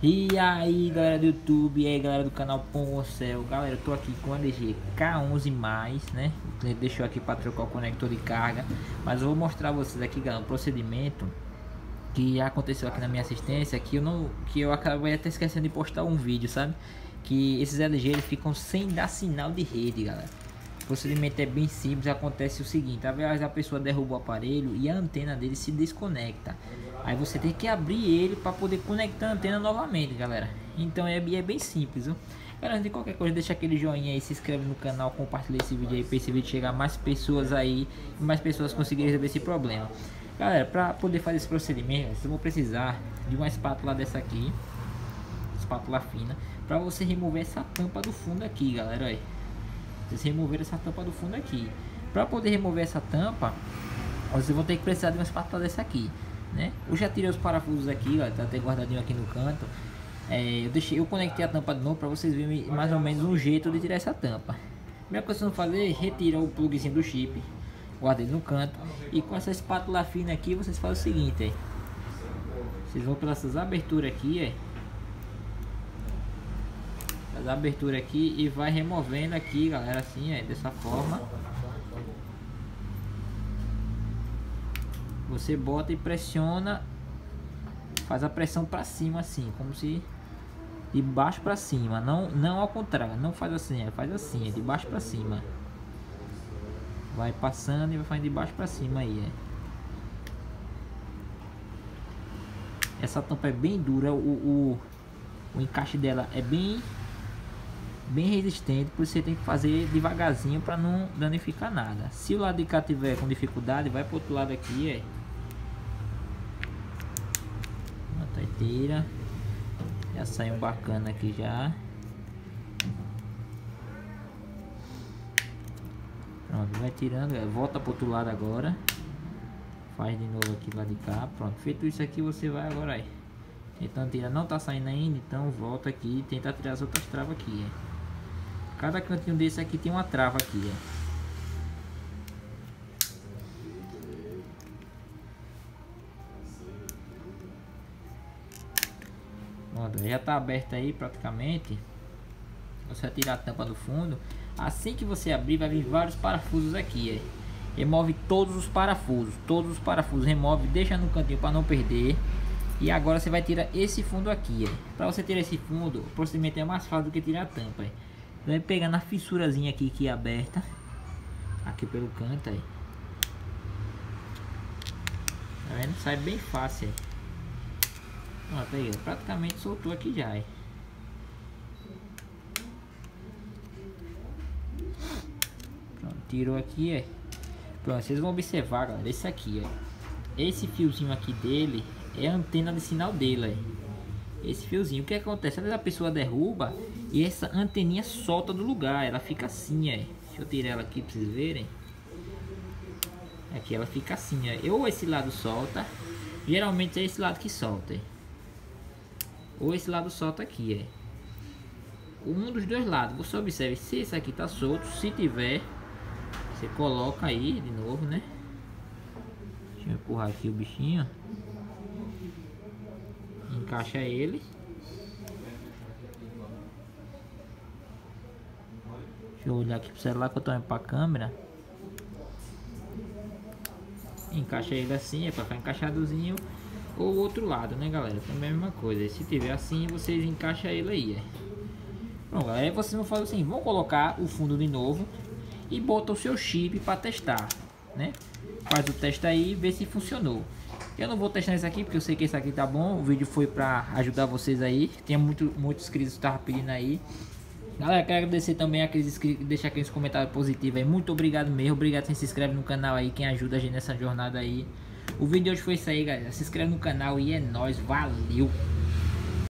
E aí galera do YouTube, e aí galera do canal Pomocel. Galera, eu tô aqui com o LG K11+, né? O cliente deixou aqui para trocar o conector de carga. Mas eu vou mostrar a vocês aqui, galera, um procedimento que aconteceu aqui na minha assistência, que eu acabei até esquecendo de postar um vídeo, sabe? Que esses LG eles ficam sem dar sinal de rede, galera. O procedimento é bem simples. Acontece o seguinte: às vezes a pessoa derruba o aparelho e a antena dele se desconecta. Aí você tem que abrir ele para poder conectar a antena novamente, galera. Então é bem simples, viu? Galera, de qualquer coisa, deixa aquele joinha aí, se inscreve no canal, compartilha esse vídeo aí para esse vídeo chegar a mais pessoas aí e mais pessoas conseguirem resolver esse problema. Galera, para poder fazer esse procedimento, vocês vão precisar de uma espátula dessa aqui, espátula fina, para você remover essa tampa do fundo aqui, galera. Olha, vocês removeram essa tampa do fundo aqui. Para poder remover essa tampa, vocês vão ter que precisar de uma espátula dessa aqui, né? Eu já tirei os parafusos aqui, ó, tá até guardadinho aqui no canto. Eu conectei a tampa de novo para vocês verem mais ou menos um jeito de tirar essa tampa. A primeira coisa que vocês vão fazer é retirar o plugzinho do chip, guardei no canto, e com essa espátula fina aqui vocês fazem o seguinte, vocês vão pelas aberturas aqui, as aberturas aqui, e vai removendo aqui, galera, assim, dessa forma. Você bota e pressiona, faz a pressão para cima assim, como se de baixo para cima, não ao contrário, não faz assim, faz assim, de baixo para cima. Vai passando e vai fazendo de baixo para cima aí, Essa tampa é bem dura, o encaixe dela é bem resistente, por isso você tem que fazer devagarzinho para não danificar nada. Se o lado de cá tiver com dificuldade, vai para o outro lado aqui, uma taiteira. Já saiu bacana aqui já. Pronto, vai tirando, volta para o outro lado agora. Faz de novo aqui lá de cá. Pronto, feito isso aqui, você vai agora aí. Tentando tirar, não tá saindo ainda, então volta aqui e tenta tirar as outras travas aqui, Cada cantinho desse aqui tem uma trava aqui, Pronto, já tá aberto aí praticamente. Você vai tirar a tampa do fundo. Assim que você abrir, vai vir vários parafusos aqui, Remove todos os parafusos, remove, deixa no cantinho para não perder. E agora você vai tirar esse fundo aqui, Para você tirar esse fundo, o procedimento é mais fácil do que tirar a tampa, Vai pegar na fissurazinha aqui que é aberta, aqui pelo canto, Tá vendo? Sai bem fácil, Pronto, aí, praticamente soltou aqui já, Pronto, tirou aqui, Pronto, vocês vão observar, galera, esse aqui, Esse fiozinho aqui dele é a antena de sinal dele, Esse fiozinho, o que acontece? Às vezes a pessoa derruba e essa anteninha solta do lugar, ela fica assim, Deixa eu tirar ela aqui para vocês verem. Aqui ela fica assim, Ou esse lado solta, geralmente é esse lado que solta, Ou esse lado solta aqui, Um dos dois lados. Você observe se esse aqui tá solto, se tiver, você coloca aí de novo, Deixa eu empurrar aqui o bichinho. Encaixa ele. Deixa eu olhar aqui pro celular que eu tô indo pra câmera. Encaixa ele assim, para ficar encaixadozinho. Ou o outro lado, galera? Também é a mesma coisa. Se tiver assim, vocês encaixam ele aí, Bom, galera, aí vocês vão fazer assim, vão colocar o fundo de novo e bota o seu chip para testar, Faz o teste aí e vê se funcionou. Eu não vou testar esse aqui porque eu sei que esse aqui tá bom. O vídeo foi para ajudar vocês aí. Tem muitos inscritos que estavam pedindo aí. Galera, quero agradecer também aqueles inscritos, deixar aqueles comentários positivos aí. Muito obrigado mesmo. Obrigado quem se inscreve no canal aí, quem ajuda a gente nessa jornada aí. O vídeo de hoje foi isso aí, galera. Se inscreve no canal e é nóis. Valeu!